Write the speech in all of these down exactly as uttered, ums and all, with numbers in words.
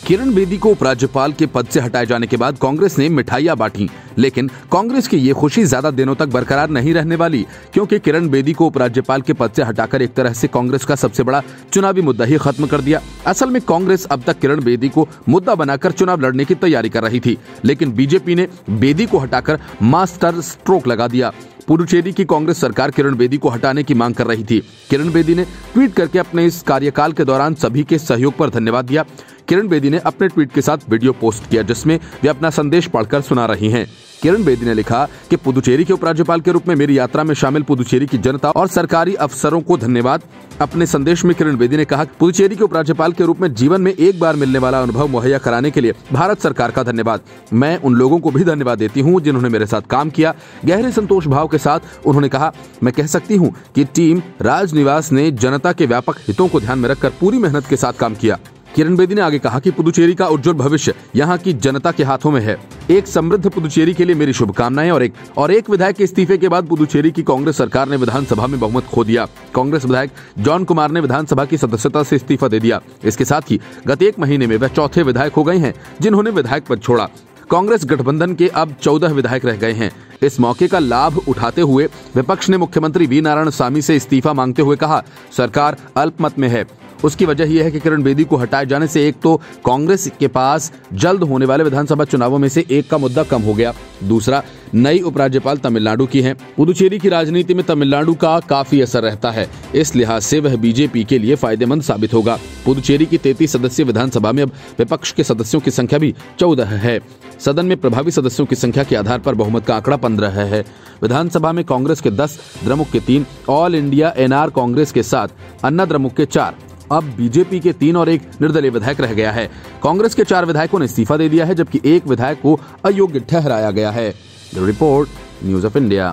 किरण बेदी को उपराज्यपाल के पद से हटाए जाने के बाद कांग्रेस ने मिठाइयां बांटी, लेकिन कांग्रेस की ये खुशी ज्यादा दिनों तक बरकरार नहीं रहने वाली, क्योंकि किरण बेदी को उपराज्यपाल के पद से हटाकर एक तरह से कांग्रेस का सबसे बड़ा चुनावी मुद्दा ही खत्म कर दिया। असल में कांग्रेस अब तक किरण बेदी को मुद्दा बनाकर चुनाव लड़ने की तैयारी कर रही थी, लेकिन बीजेपी ने बेदी को हटाकर मास्टर स्ट्रोक लगा दिया। पुडुचेरी की कांग्रेस सरकार किरण बेदी को हटाने की मांग कर रही थी। किरण बेदी ने ट्वीट करके अपने इस कार्यकाल के दौरान सभी के सहयोग पर धन्यवाद दिया। किरण बेदी ने अपने ट्वीट के साथ वीडियो पोस्ट किया, जिसमें वे अपना संदेश पढ़कर सुना रही हैं। किरण बेदी ने लिखा कि पुडुचेरी के उपराज्यपाल के रूप में मेरी यात्रा में शामिल पुडुचेरी की जनता और सरकारी अफसरों को धन्यवाद। अपने संदेश में किरण बेदी ने कहा, पुडुचेरी के उपराज्यपाल के रूप में जीवन में एक बार मिलने वाला अनुभव मुहैया कराने के लिए भारत सरकार का धन्यवाद। मैं उन लोगों को भी धन्यवाद देती हूं जिन्होंने मेरे साथ काम किया। गहरे संतोष भाव के साथ उन्होंने कहा, मैं कह सकती हूं कि टीम राजनिवास ने जनता के व्यापक हितों को ध्यान में रखकर पूरी मेहनत के साथ काम किया। किरण बेदी ने आगे कहा कि पुडुचेरी का उज्जवल भविष्य यहाँ की जनता के हाथों में है। एक समृद्ध पुडुचेरी के लिए मेरी शुभकामनाएं। और एक और एक विधायक के इस्तीफे के बाद पुडुचेरी की कांग्रेस सरकार ने विधानसभा में बहुमत खो दिया। कांग्रेस विधायक जॉन कुमार ने विधानसभा की सदस्यता से इस्तीफा दे दिया। इसके साथ ही गत एक महीने में वह चौथे विधायक हो गए हैं जिन्होंने विधायक पद छोड़ा। कांग्रेस गठबंधन के अब चौदह विधायक रह गए हैं। इस मौके का लाभ उठाते हुए विपक्ष ने मुख्यमंत्री वी नारायणसामी से इस्तीफा मांगते हुए कहा, सरकार अल्पमत में है। उसकी वजह यह है कि किरण बेदी को हटाए जाने से एक तो कांग्रेस के पास जल्द होने वाले विधानसभा चुनावों में से एक का मुद्दा कम हो गया, दूसरा नई उपराज्यपाल तमिलनाडु की हैं। पुडुचेरी की राजनीति में तमिलनाडु का काफी असर रहता है, इस लिहाज से वह बीजेपी के लिए फायदेमंद साबित होगा। पुडुचेरी की तैंतीस सदस्यीय विधानसभा में अब विपक्ष के सदस्यों की संख्या भी चौदह है। सदन में प्रभावी सदस्यों की संख्या के आधार पर बहुमत का आंकड़ा पंद्रह है। विधानसभा में कांग्रेस के दस, द्रमुक के तीन, ऑल इंडिया एनआर कांग्रेस के सात, अन्ना द्रमुक के चार, अब बीजेपी के तीन और एक निर्दलीय विधायक रह गया है। कांग्रेस के चार विधायकों ने इस्तीफा दे दिया है, जबकि एक विधायक को अयोग्य ठहराया गया है। Report, news of India.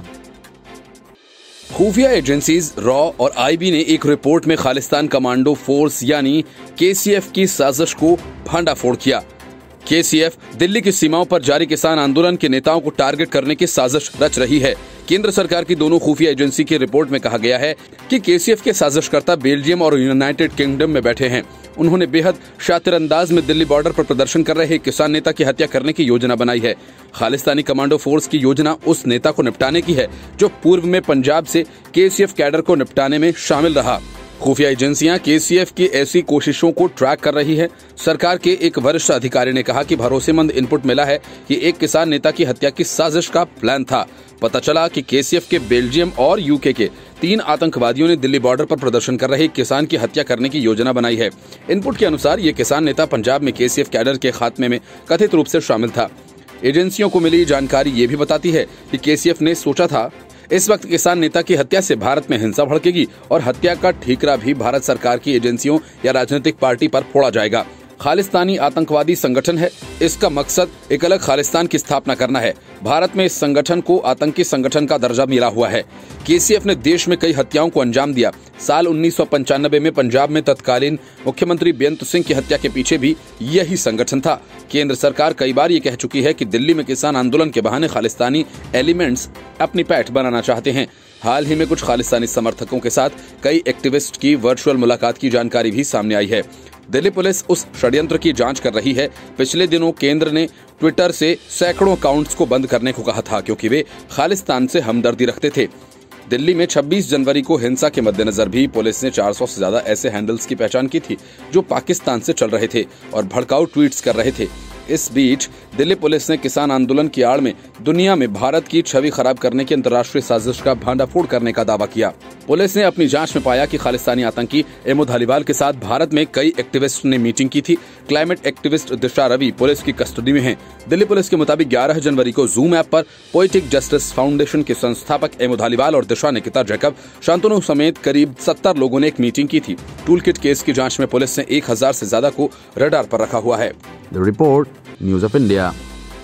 खुफिया एजेंसीज रॉ और आईबी ने एक रिपोर्ट में खालिस्तान कमांडो फोर्स यानी केसीएफ की साजिश को भांडाफोड़ किया। केसीएफ दिल्ली की सीमाओं पर जारी किसान आंदोलन के नेताओं को टारगेट करने की साजिश रच रही है। केंद्र सरकार की दोनों खुफिया एजेंसी की रिपोर्ट में कहा गया है कि केसीएफ के साजिशकर्ता बेल्जियम और यूनाइटेड किंगडम में बैठे हैं। उन्होंने बेहद शातिर अंदाज में दिल्ली बॉर्डर पर प्रदर्शन कर रहे किसान नेता की हत्या करने की योजना बनाई है। खालिस्तानी कमांडो फोर्स की योजना उस नेता को निपटाने की है जो पूर्व में पंजाब से केसीएफ कैडर को निपटाने में शामिल रहा। खुफिया एजेंसियां केसीएफ की ऐसी कोशिशों को ट्रैक कर रही है। सरकार के एक वरिष्ठ अधिकारी ने कहा कि भरोसेमंद इनपुट मिला है कि एक किसान नेता की हत्या की साजिश का प्लान था। पता चला कि केसीएफ के बेल्जियम और यूके के तीन आतंकवादियों ने दिल्ली बॉर्डर पर प्रदर्शन कर रहे किसान की हत्या करने की योजना बनाई है। इनपुट के अनुसार ये किसान नेता पंजाब में केसीएफ कैडर के खात्मे में कथित रूप से शामिल था। एजेंसियों को मिली जानकारी ये भी बताती है कि केसीएफ ने सोचा था इस वक्त किसान नेता की हत्या से भारत में हिंसा भड़केगी और हत्या का ठीकरा भी भारत सरकार की एजेंसियों या राजनीतिक पार्टी पर फोड़ा जाएगा। खालिस्तानी आतंकवादी संगठन है। इसका मकसद एक अलग खालिस्तान की स्थापना करना है। भारत में इस संगठन को आतंकी संगठन का दर्जा मिला हुआ है। केसीएफ ने देश में कई हत्याओं को अंजाम दिया। साल उन्नीस सौ पंचानबे में पंजाब में तत्कालीन मुख्यमंत्री बेअंत सिंह की हत्या के पीछे भी यही संगठन था। केंद्र सरकार कई बार ये कह चुकी है कि दिल्ली में किसान आंदोलन के बहाने खालिस्तानी एलिमेंट्स अपनी पैठ बनाना चाहते हैं। हाल ही में कुछ खालिस्तानी समर्थकों के साथ कई एक्टिविस्ट की वर्चुअल मुलाकात की जानकारी भी सामने आई है। दिल्ली पुलिस उस षड्यंत्र की जांच कर रही है। पिछले दिनों केंद्र ने ट्विटर से सैकड़ों अकाउंट्स को बंद करने को कहा था, क्योंकि वे खालिस्तान से हमदर्दी रखते थे। दिल्ली में छब्बीस जनवरी को हिंसा के मद्देनजर भी पुलिस ने चार सौ से ज्यादा ऐसे हैंडल्स की पहचान की थी जो पाकिस्तान से चल रहे थे और भड़काऊ ट्वीट्स कर रहे थे। इस बीच दिल्ली पुलिस ने किसान आंदोलन की आड़ में दुनिया में भारत की छवि खराब करने की अंतर्राष्ट्रीय साजिश का भांडाफोड़ करने का दावा किया। पुलिस ने अपनी जांच में पाया कि खालिस्तानी आतंकी अहमद धालीवाल के साथ भारत में कई एक्टिविस्ट ने मीटिंग की थी। Climate activist Disha Ravi police की कस्टडी में हैं। दिल्ली पुलिस के मुताबिक ग्यारह जनवरी को जूम ऐप पर पोएटिक जस्टिस फाउंडेशन के संस्थापक अहमद धालीवाल और दिशा निकिता जैकब शांतनु समेत करीब सत्तर लोगों ने एक मीटिंग की थी। टूलकिट केस की जांच में पुलिस ने एक हजार से ज्यादा को रडार पर रखा हुआ है। Report, news of India.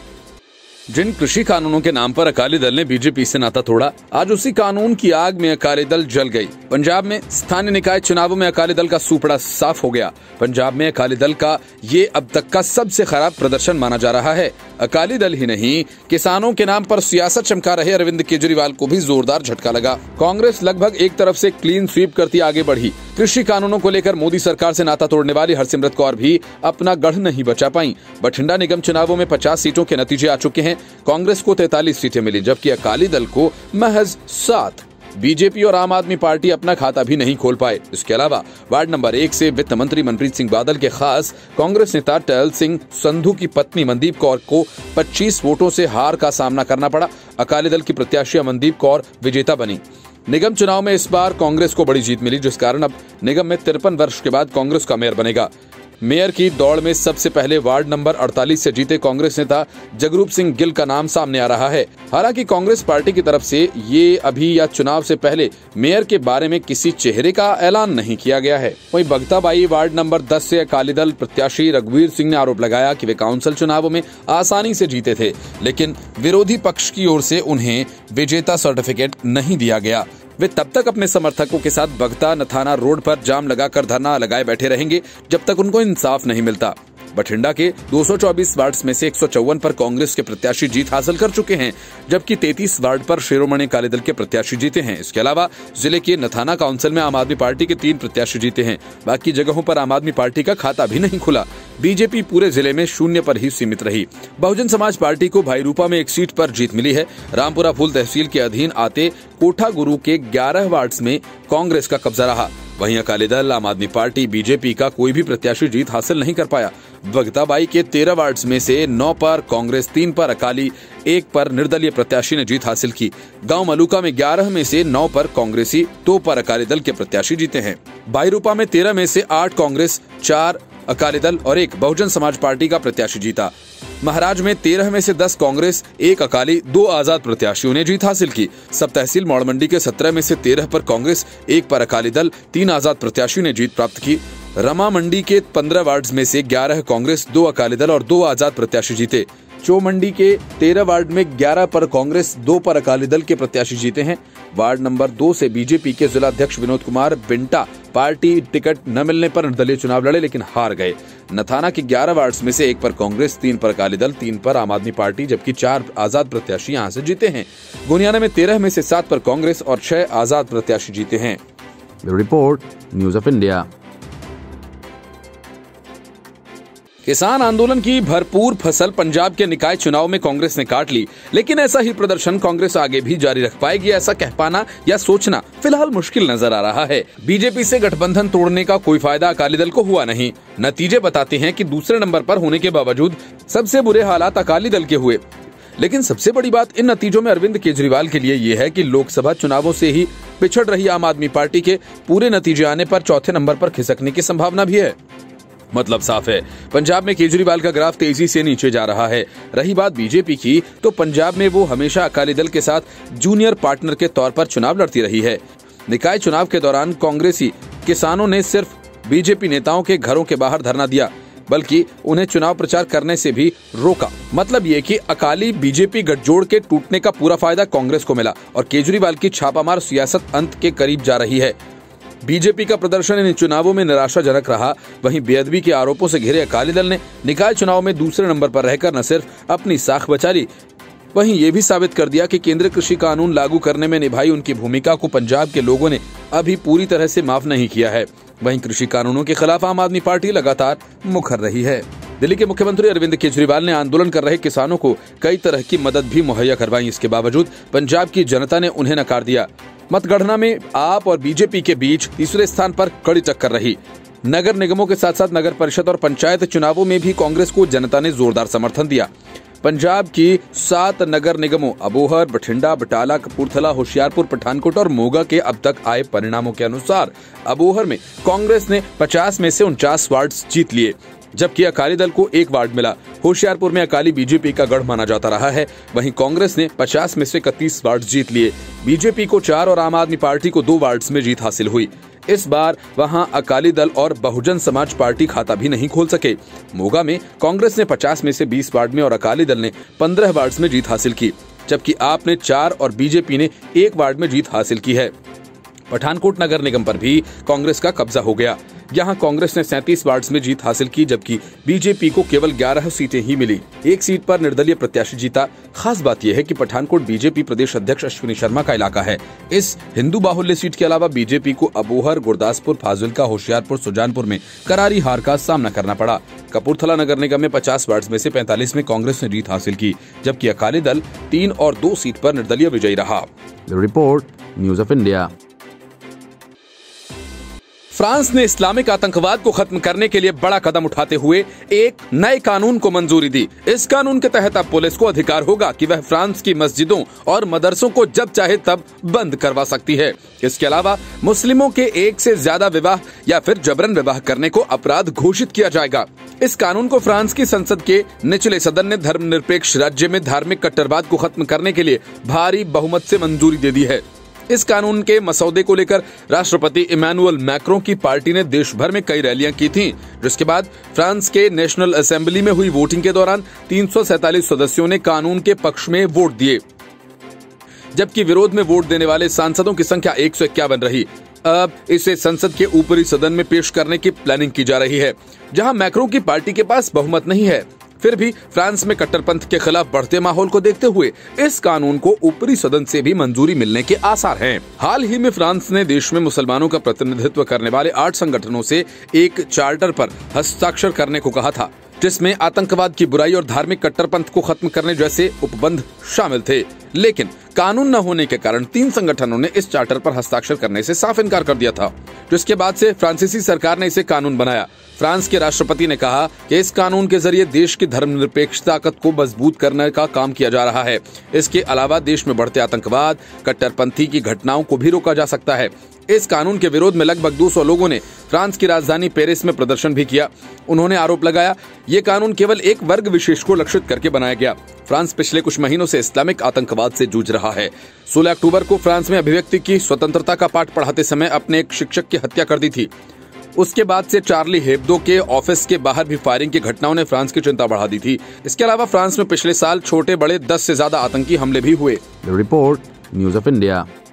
जिन कृषि कानूनों के नाम पर अकाली दल ने बीजेपी से नाता तोड़ा, आज उसी कानून की आग में अकाली दल जल गई। पंजाब में स्थानीय निकाय चुनावों में अकाली दल का सूपड़ा साफ हो गया। पंजाब में अकाली दल का ये अब तक का सबसे खराब प्रदर्शन माना जा रहा है। अकाली दल ही नहीं, किसानों के नाम पर सियासत चमका रहे अरविंद केजरीवाल को भी जोरदार झटका लगा। कांग्रेस लगभग एक तरफ से क्लीन स्वीप करती आगे बढ़ी, कृषि कानूनों को लेकर मोदी सरकार से नाता तोड़ने वाली हरसिमरत कौर भी अपना गढ़ नहीं बचा पाई। बठिंडा निगम चुनावों में पचास सीटों के नतीजे आ चुके हैं। कांग्रेस को तैंतालीस सीटें मिली, जबकि अकाली दल को महज सात। बीजेपी और आम आदमी पार्टी अपना खाता भी नहीं खोल पाए। इसके अलावा वार्ड नंबर एक से वित्त मंत्री मनप्रीत सिंह बादल के खास कांग्रेस नेता टहल सिंह संधू की पत्नी मनदीप कौर को पच्चीस वोटों से हार का सामना करना पड़ा। अकाली दल की प्रत्याशी मनदीप कौर विजेता बनी। निगम चुनाव में इस बार कांग्रेस को बड़ी जीत मिली, जिस कारण अब निगम में तिरपन वर्ष के बाद कांग्रेस का मेयर बनेगा। मेयर की दौड़ में सबसे पहले वार्ड नंबर अड़तालीस से जीते कांग्रेस नेता जगरूप सिंह गिल का नाम सामने आ रहा है। हालांकि कांग्रेस पार्टी की तरफ से ये अभी या चुनाव से पहले मेयर के बारे में किसी चेहरे का ऐलान नहीं किया गया है। वहीं बगताबाई वार्ड नंबर दस से अकाली दल प्रत्याशी रघुवीर सिंह ने आरोप लगाया कि वे काउंसिल चुनावों में आसानी से जीते थे, लेकिन विरोधी पक्ष की ओर से उन्हें विजेता सर्टिफिकेट नहीं दिया गया। वे तब तक अपने समर्थकों के साथ बगता नथाना रोड पर जाम लगाकर धरना लगाए बैठे रहेंगे जब तक उनको इंसाफ नहीं मिलता। बठिंडा के दो सौ चौबीस वार्ड में से एक सौ चौवन पर कांग्रेस के प्रत्याशी जीत हासिल कर चुके हैं, जबकि तैंतीस वार्ड पर शिरोमणि अकाली दल के प्रत्याशी जीते हैं। इसके अलावा जिले के नथाना काउंसिल में आम आदमी पार्टी के तीन प्रत्याशी जीते हैं। बाकी जगहों पर आम आदमी पार्टी का खाता भी नहीं खुला। बीजेपी पूरे जिले में शून्य पर ही सीमित रही। बहुजन समाज पार्टी को भाईरूपा में एक सीट पर जीत मिली है। रामपुरा फूल तहसील के अधीन आते कोठा गुरु के ग्यारह वार्ड में कांग्रेस का कब्जा रहा। वहीं अकाली दल, आम आदमी पार्टी, बीजेपी का कोई भी प्रत्याशी जीत हासिल नहीं कर पाया। बगताबाई के तेरह वार्ड में से नौ पर कांग्रेस, तीन पर अकाली, एक पर निर्दलीय प्रत्याशी ने जीत हासिल की। गांव मलूका में ग्यारह में से नौ पर कांग्रेसी, दो पर अकाली दल के प्रत्याशी जीते हैं। भाईरूपा में तेरह में से आठ कांग्रेस, चार अकाली दल और एक बहुजन समाज पार्टी का प्रत्याशी जीता। महाराज में तेरह में से दस कांग्रेस, एक अकाली, दो आजाद प्रत्याशियों ने जीत हासिल की। सब तहसील मौड़मंडी के सत्रह में से तेरह पर कांग्रेस, एक पर अकाली दल, तीन आजाद प्रत्याशियों ने जीत प्राप्त की। रमा मंडी के पंद्रह वार्ड में से ग्यारह कांग्रेस, दो अकाली दल और दो आजाद प्रत्याशी जीते। चौमंडी के तेरह वार्ड में ग्यारह पर कांग्रेस, दो पर अकाली दल के प्रत्याशी जीते हैं। वार्ड नंबर दो से बीजेपी के जिला अध्यक्ष विनोद कुमार बिंटा पार्टी टिकट न मिलने पर निर्दलीय चुनाव लड़े, लेकिन हार गए। नथाना के ग्यारह वार्ड में से एक पर कांग्रेस, तीन पर अकाली दल, तीन पर आम आदमी पार्टी, जबकि चार आजाद प्रत्याशी यहां से जीते हैं। गोनियाना में तेरह में से सात पर कांग्रेस और छह आजाद प्रत्याशी जीते हैं। Report news of India. किसान आंदोलन की भरपूर फसल पंजाब के निकाय चुनाव में कांग्रेस ने काट ली, लेकिन ऐसा ही प्रदर्शन कांग्रेस आगे भी जारी रख पाएगी, ऐसा कह पाना या सोचना फिलहाल मुश्किल नजर आ रहा है। बीजेपी से गठबंधन तोड़ने का कोई फायदा अकाली दल को हुआ नहीं। नतीजे बताते हैं कि दूसरे नंबर पर होने के बावजूद सबसे बुरे हालात अकाली दल के हुए। लेकिन सबसे बड़ी बात इन नतीजों में अरविंद केजरीवाल के लिए ये है कि लोकसभा चुनावों से ही पिछड़ रही आम आदमी पार्टी के पूरे नतीजे आने पर चौथे नंबर पर खिसकने की संभावना भी है। मतलब साफ है, पंजाब में केजरीवाल का ग्राफ तेजी से नीचे जा रहा है। रही बात बीजेपी की, तो पंजाब में वो हमेशा अकाली दल के साथ जूनियर पार्टनर के तौर पर चुनाव लड़ती रही है। निकाय चुनाव के दौरान कांग्रेसी किसानों ने सिर्फ बीजेपी नेताओं के घरों के बाहर धरना दिया, बल्कि उन्हें चुनाव प्रचार करने से भी रोका। मतलब ये कि अकाली बीजेपी गठजोड़ के टूटने का पूरा फायदा कांग्रेस को मिला और केजरीवाल की छापामार सियासत अंत के करीब जा रही है। बीजेपी का प्रदर्शन इन चुनावों में निराशाजनक रहा। वहीं बेअदबी के आरोपों से घिरे अकाली दल ने निकाय चुनाव में दूसरे नंबर पर रहकर न सिर्फ अपनी साख बचा ली, वहीं ये भी साबित कर दिया कि केंद्रीय कृषि कानून लागू करने में निभाई उनकी भूमिका को पंजाब के लोगों ने अभी पूरी तरह से माफ नहीं किया है। वहीं कृषि कानूनों के खिलाफ आम आदमी पार्टी लगातार मुखर रही है। दिल्ली के मुख्यमंत्री अरविंद केजरीवाल ने आंदोलन कर रहे किसानों को कई तरह की मदद भी मुहैया करवाई। इसके बावजूद पंजाब की जनता ने उन्हें नकार दिया। मतगणना में आप और बीजेपी के बीच तीसरे स्थान पर कड़ी टक्कर रही। नगर निगमों के साथ साथ नगर परिषद और पंचायत चुनावों में भी कांग्रेस को जनता ने जोरदार समर्थन दिया। पंजाब की सात नगर निगमों अबोहर, बठिंडा, बटाला, कपूरथला, होशियारपुर, पठानकोट और मोगा के अब तक आए परिणामों के अनुसार अबोहर में कांग्रेस ने पचास में से उनचास वार्ड जीत लिए, जबकि अकाली दल को एक वार्ड मिला। होशियारपुर में अकाली बीजेपी का गढ़ माना जाता रहा है। वहीं कांग्रेस ने पचास में से इकतीस वार्ड जीत लिए। बीजेपी को चार और आम आदमी पार्टी को दो वार्ड्स में जीत हासिल हुई। इस बार वहां अकाली दल और बहुजन समाज पार्टी खाता भी नहीं खोल सके। मोगा में कांग्रेस ने पचास में से बीस वार्ड में और अकाली दल ने पंद्रह वार्ड में जीत हासिल की, जबकि आप ने चार और बीजेपी ने एक वार्ड में जीत हासिल की है। पठानकोट नगर निगम पर भी कांग्रेस का कब्जा हो गया। यहाँ कांग्रेस ने सैंतीस वार्ड्स में जीत हासिल की, जबकि बीजेपी को केवल ग्यारह सीटें ही मिली। एक सीट पर निर्दलीय प्रत्याशी जीता। खास बात यह है कि पठानकोट बीजेपी प्रदेश अध्यक्ष अश्विनी शर्मा का इलाका है। इस हिंदू बाहुल्य सीट के अलावा बीजेपी को अबोहर, गुरदासपुर, फाजिल्का, होशियारपुर, सुजानपुर में करारी हार का सामना करना पड़ा। कपूरथला नगर निगम में पचास वार्ड में से पैंतालीस में कांग्रेस ने जीत हासिल की, जबकि अकाली दल तीन और दो सीट पर निर्दलीय विजयी रहा। Report news of India. France ने इस्लामिक आतंकवाद को खत्म करने के लिए बड़ा कदम उठाते हुए एक नए कानून को मंजूरी दी। इस कानून के तहत अब पुलिस को अधिकार होगा कि वह फ्रांस की मस्जिदों और मदरसों को जब चाहे तब बंद करवा सकती है। इसके अलावा मुस्लिमों के एक से ज्यादा विवाह या फिर जबरन विवाह करने को अपराध घोषित किया जाएगा। इस कानून को फ्रांस की संसद के निचले सदन ने धर्मनिरपेक्ष राज्य में धार्मिक कट्टरवाद को खत्म करने के लिए भारी बहुमत से मंजूरी दे दी है। इस कानून के मसौदे को लेकर राष्ट्रपति इमैनुअल मैक्रों की पार्टी ने देश भर में कई रैलियां की थीं, जिसके बाद फ्रांस के नेशनल असेंबली में हुई वोटिंग के दौरान तीन सौ सैंतालीस सदस्यों ने कानून के पक्ष में वोट दिए, जबकि विरोध में वोट देने वाले सांसदों की संख्या एक सौ इक्यावन रही। अब इसे संसद के ऊपरी सदन में पेश करने की प्लानिंग की जा रही है, जहां मैक्रों की पार्टी के पास बहुमत नहीं है। फिर भी फ्रांस में कट्टरपंथ के खिलाफ बढ़ते माहौल को देखते हुए इस कानून को ऊपरी सदन से भी मंजूरी मिलने के आसार हैं। हाल ही में फ्रांस ने देश में मुसलमानों का प्रतिनिधित्व करने वाले आठ संगठनों से एक चार्टर पर हस्ताक्षर करने को कहा था, जिसमें आतंकवाद की बुराई और धार्मिक कट्टरपंथ को खत्म करने जैसे उपबंध शामिल थे। लेकिन कानून न होने के कारण तीन संगठनों ने इस चार्टर पर हस्ताक्षर करने से साफ इनकार कर दिया था, जिसके बाद से फ्रांसीसी सरकार ने इसे कानून बनाया। फ्रांस के राष्ट्रपति ने कहा कि इस कानून के जरिए देश की धर्मनिरपेक्ष ताकत को मजबूत करने का काम किया जा रहा है। इसके अलावा देश में बढ़ते आतंकवाद, कट्टरपंथी की घटनाओं को भी रोका जा सकता है। इस कानून के विरोध में लगभग दो सौ लोगों ने फ्रांस की राजधानी पेरिस में प्रदर्शन भी किया। उन्होंने आरोप लगाया, ये कानून केवल एक वर्ग विशेष को लक्षित करके बनाया गया। फ्रांस पिछले कुछ महीनों से इस्लामिक आतंकवाद से जूझ रहा है। सोलह अक्टूबर को फ्रांस में अभिव्यक्ति की स्वतंत्रता का पाठ पढ़ाते समय अपने एक शिक्षक की हत्या कर दी थी। उसके बाद से चार्ली हेब्दो के ऑफिस के बाहर भी फायरिंग की घटनाओं ने फ्रांस की चिंता बढ़ा दी थी। इसके अलावा फ्रांस में पिछले साल छोटे बड़े दस से ज्यादा आतंकी हमले भी हुए। Report news of India.